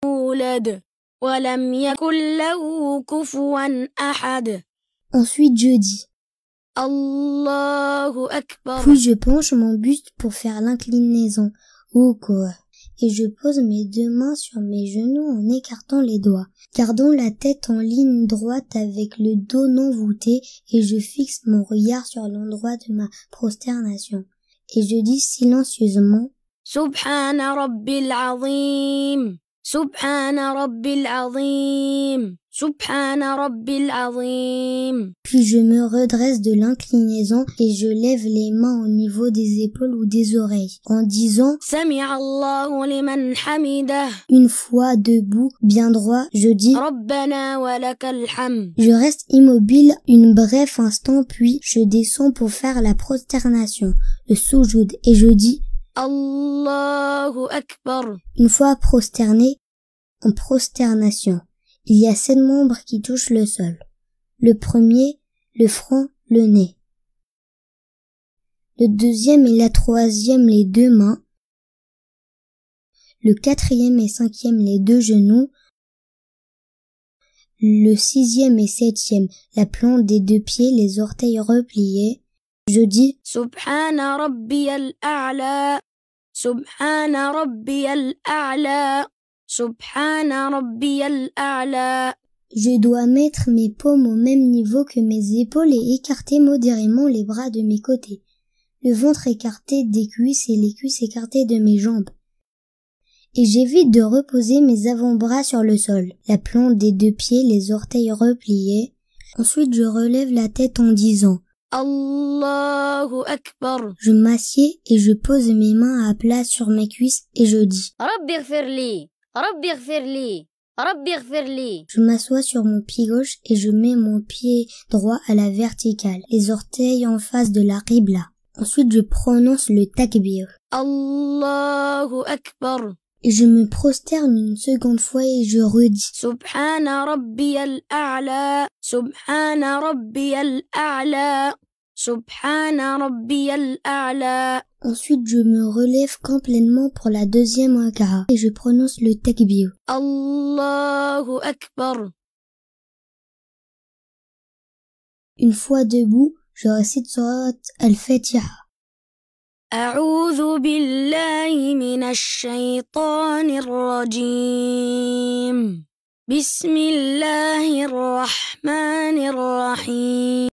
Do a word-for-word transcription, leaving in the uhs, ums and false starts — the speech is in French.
يولد ولم يكن له كفوا أحد. Ensuite je dis Allahu Akbar. Puis je penche mon buste pour faire l'inclinaison au corps et je pose mes deux mains sur mes genoux en écartant les doigts. Gardons la tête en ligne droite avec le dos non voûté et je fixe mon regard sur l'endroit de ma prosternation. Et je dis silencieusement Subhana Rabbil Azim. Subhana Rabbil Azim. Subhana Rabbil Azim. Puis je me redresse de l'inclinaison et je lève les mains au niveau des épaules ou des oreilles en disant Sami'a Allahu liman hamidah. Une fois debout, bien droit, je dis Rabbana wa lakal hamd. Je reste immobile une bref instant puis je descends pour faire la prosternation, le soujoud et je dis Allahu Akbar. Une fois prosterné, en prosternation, il y a sept membres qui touchent le sol. Le premier, le front, le nez. Le deuxième et la troisième, les deux mains. Le quatrième et cinquième, les deux genoux. Le sixième et septième, la plante des deux pieds, les orteils repliés. Je dis Subhana Rabbiyal A'la. Subhana Rabbiyal A'la. Subhana Rabbiyal A'la. Je dois mettre mes paumes au même niveau que mes épaules et écarter modérément les bras de mes côtés. Le ventre écarté des cuisses et les cuisses écartées de mes jambes. Et j'évite de reposer mes avant-bras sur le sol, la plante des deux pieds, les orteils repliés. Ensuite, je relève la tête en disant Allahu Akbar. Je m'assieds et je pose mes mains à plat sur mes cuisses et je dis Rabbi ighfirli. Rabbi ighfirli. Rabbi ighfirli. Je m'assois sur mon pied gauche et je mets mon pied droit à la verticale, les orteils en face de la qibla. Ensuite, je prononce le takbir. Allahu Akbar. Et je me prosterne une seconde fois et je redis Subhana Rabbiyal A'la. Subhana Rabbiyal A'la. Subhana Rabbiyal A'la. Ensuite, je me relève complètement pour la deuxième raka'a et je prononce le takbir. Allahu Akbar. Une fois debout, je récite surat al-Fatiha. أعوذ بالله من الشيطان الرجيم. بسم الله الرحمن الرحيم.